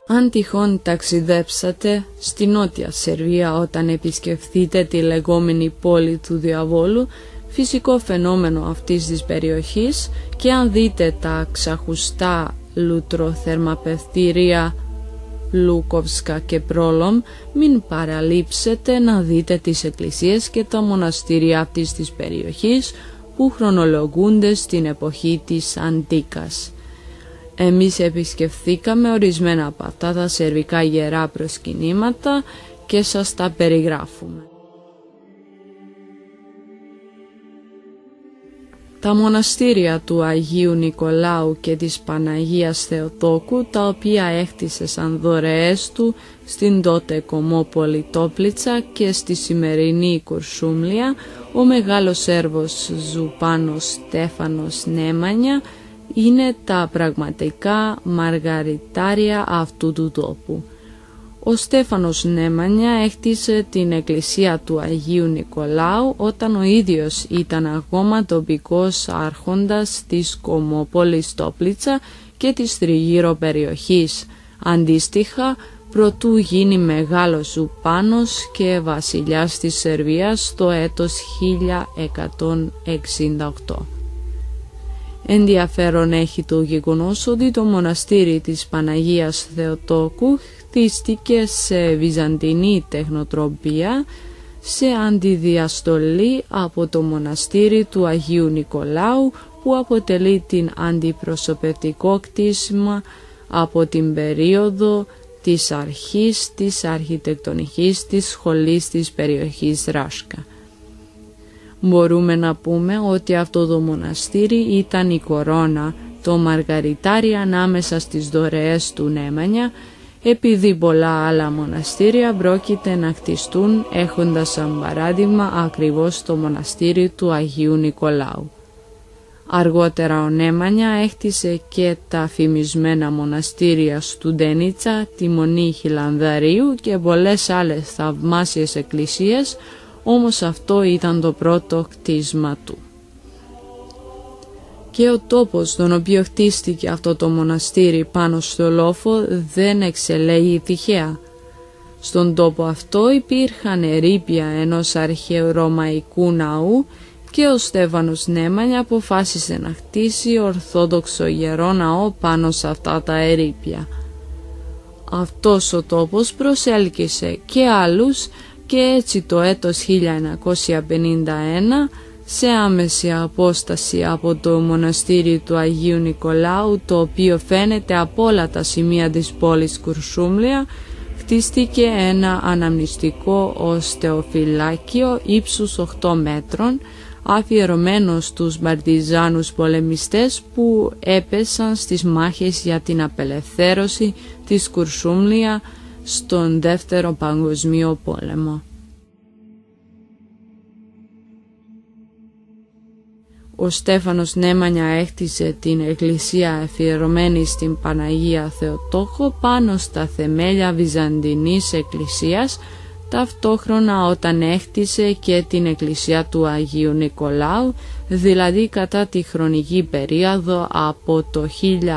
Αν τυχόν ταξιδέψατε στη Νότια Σερβία όταν επισκεφθείτε τη λεγόμενη πόλη του Διαβόλου, φυσικό φαινόμενο αυτής της περιοχής, και αν δείτε τα ξαχουστά λουτροθερμαπευτήρια Λούκοβσκα και Πρόλομ, μην παραλείψετε να δείτε τις εκκλησίες και τα μοναστήρια αυτής της περιοχής που χρονολογούνται στην εποχή της Αντίκας. Εμείς επισκεφθήκαμε ορισμένα από αυτά τα σερβικά ιερά προσκυνήματα και σας τα περιγράφουμε. Τα μοναστήρια του Αγίου Νικολάου και της Παναγίας Θεοτόκου, τα οποία έχτισε σαν δωρεές του στην τότε Κομόπολη Τόπλιτσα και στη σημερινή Κουρσούμλια, ο μεγάλος Σέρβος Ζουπάνος Στέφανος Νέμανια, είναι τα πραγματικά μαργαριτάρια αυτού του τόπου. Ο Στέφανος Νέμανια έχτισε την εκκλησία του Αγίου Νικολάου όταν ο ίδιος ήταν ακόμα τοπικός άρχοντας της Κομόπολης Τόπλιτσα και της τριγύρω περιοχής. Αντίστοιχα, προτού γίνει μεγάλος Ζουπάνος και βασιλιάς της Σερβίας το έτος 1168. Ενδιαφέρον έχει το γεγονός ότι το μοναστήρι της Παναγίας Θεοτόκου χτίστηκε σε βυζαντινή τεχνοτροπία σε αντιδιαστολή από το μοναστήρι του Αγίου Νικολάου, που αποτελεί την αντιπροσωπευτικό κτίσμα από την περίοδο της αρχής της αρχιτεκτονικής της σχολής της περιοχής Ράσκα. Μπορούμε να πούμε ότι αυτό το μοναστήρι ήταν η κορώνα, το μαργαριτάρι ανάμεσα στις δωρεές του Νέμανια, επειδή πολλά άλλα μοναστήρια πρόκειται να χτιστούν έχοντας σαν παράδειγμα ακριβώς το μοναστήρι του Αγίου Νικολάου. Αργότερα ο Νέμανια έχτισε και τα φημισμένα μοναστήρια Στουντένιτσα, τη Μονή Χιλανδαρίου και πολλές άλλες θαυμάσιες εκκλησίες, όμως αυτό ήταν το πρώτο κτίσμα του. Και ο τόπος στον οποίο χτίστηκε αυτό το μοναστήρι πάνω στο λόφο δεν εξελέγει τυχαία. Στον τόπο αυτό υπήρχαν ερείπια ενός αρχαίου ρωμαϊκού ναού και ο Στέφανος Νέμανια αποφάσισε να χτίσει ορθόδοξο ιερό ναό πάνω σε αυτά τα ερείπια. Αυτός ο τόπος προσέλκυσε και άλλους και έτσι το έτος 1951, σε άμεση απόσταση από το μοναστήρι του Αγίου Νικολάου, το οποίο φαίνεται από όλα τα σημεία της πόλης Κουρσούμλια, χτίστηκε ένα αναμνηστικό οστεοφυλάκιο ύψους 8 μέτρων, αφιερωμένο στους Παρτιζάνους πολεμιστές που έπεσαν στις μάχες για την απελευθέρωση της Κουρσούμλια στον Δεύτερο Παγκοσμίο Πόλεμο. Ο Στέφανος Νέμανια έχτισε την εκκλησία αφιερωμένη στην Παναγία Θεοτόκο πάνω στα θεμέλια βυζαντινής εκκλησίας, ταυτόχρονα όταν έχτισε και την εκκλησία του Αγίου Νικολάου, δηλαδή κατά τη χρονική περίοδο από το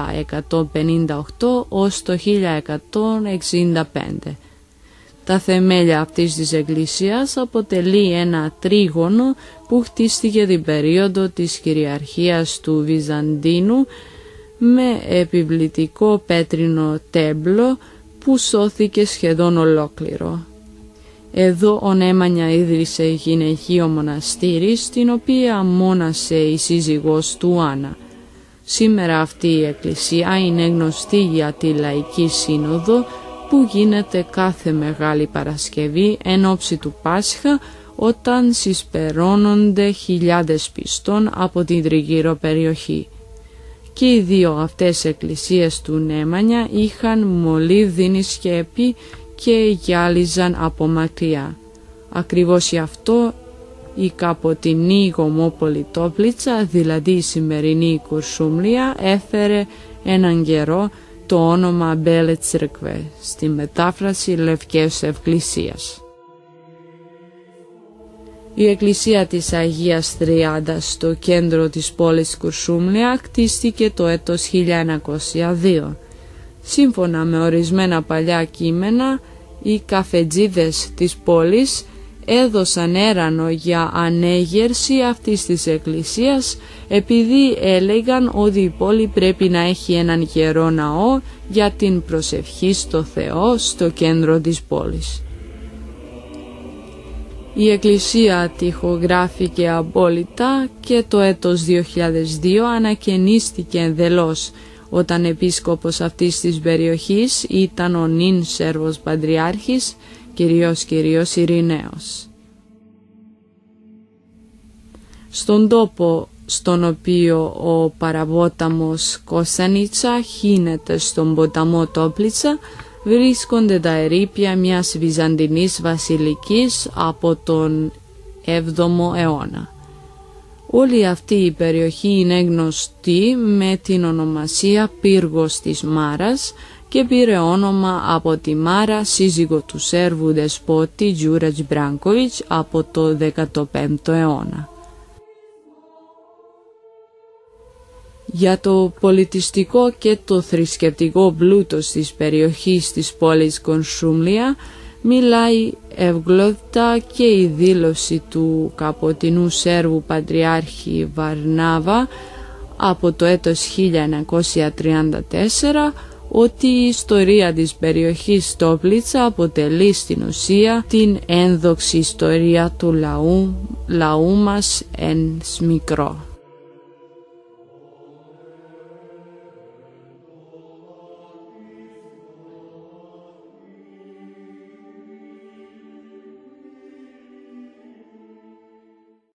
1158 ως το 1165. Τα θεμέλια αυτής της εκκλησίας αποτελεί ένα τρίγωνο που χτίστηκε την περίοδο της κυριαρχίας του Βυζαντίνου με επιβλητικό πέτρινο τέμπλο που σώθηκε σχεδόν ολόκληρο. Εδώ ο Νέμανια ίδρυσε γυναικείο μοναστήρι, στην οποία μόνασε η σύζυγός του Άννα. Σήμερα αυτή η εκκλησία είναι γνωστή για τη Λαϊκή Σύνοδο που γίνεται κάθε Μεγάλη Παρασκευή εν ώψη του Πάσχα, όταν συσπερώνονται χιλιάδες πιστών από την τριγύρω περιοχή. Και οι δύο αυτές εκκλησίες του Νέμανια είχαν μολύβδινη σκέπη και γυάλιζαν από μακριά. Ακριβώς γι' αυτό η κάποτινή Κομόπολη Τόπλιτσα, δηλαδή η σημερινή Κουρσούμλια, έφερε έναν καιρό το όνομα Μπέλε Τσρκβε, στη μετάφραση Λευκές Εκκλησίας. Η εκκλησία της Αγίας Τριάντας στο κέντρο της πόλης Κουρσούμλια χτίστηκε το έτος 1902. Σύμφωνα με ορισμένα παλιά κείμενα, οι καφετζίδες της πόλης έδωσαν έρανο για ανέγερση αυτής της εκκλησίας επειδή έλεγαν ότι η πόλη πρέπει να έχει έναν γερό ναό για την προσευχή στο Θεό στο κέντρο της πόλης. Η εκκλησία τοιχογράφηκε απόλυτα και το έτος 2002 ανακαινίστηκε ενδελώς όταν επίσκοπος αυτής της περιοχής ήταν ο νυν Σέρβος Πατριάρχης Κυρίος Ειρηναίος. Στον τόπο στον οποίο ο παραπόταμος Κωνσταντίτσα χύνεται στον ποταμό Τόπλιτσα βρίσκονται τα ερείπια μιας βυζαντινής βασιλικής από τον 7ο αιώνα. Όλη αυτή η περιοχή είναι γνωστή με την ονομασία Πύργος της Μάρας και πήρε όνομα από τη Μάρα, σύζυγο του Σέρβου δεσπότη Τζούρατζ Μπράνκοβιτς από το 15ο αιώνα. Για το πολιτιστικό και το θρησκευτικό πλούτος της περιοχής της πόλης Κονσούμλια μιλάει ευγλώτα και η δήλωση του καποτινού Σέρβου Πατριάρχη Βαρνάβα από το έτος 1934 ότι η ιστορία της περιοχής Τόπλιτσα αποτελεί στην ουσία την ένδοξη ιστορία του λαού μας εν μικρό.